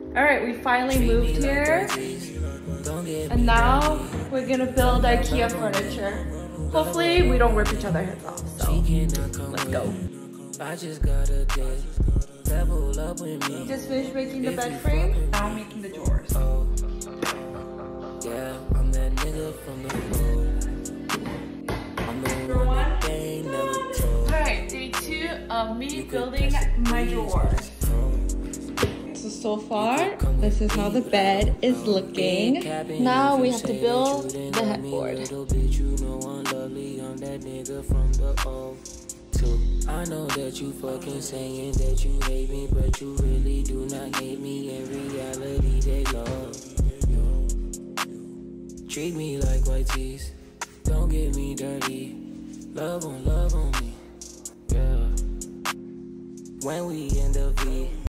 All right, we finally moved here. And now we're gonna build IKEA furniture. Hopefully we don't rip each other's heads off, so let's go. I just gotta level up with me. Just finished making the bed frame. Now I'm making the drawers. Yeah, I'm that nigga from the road. I'm the one they never told. Alright, day 2 of me building my drawers. So far, this is how the bed is looking. Now we have to build the headboard. I know that you fucking saying that you hate me, but you really do not hate me. In reality, they love you. Treat me like white tees, don't get me dirty. Love on me, yeah. When we in the V.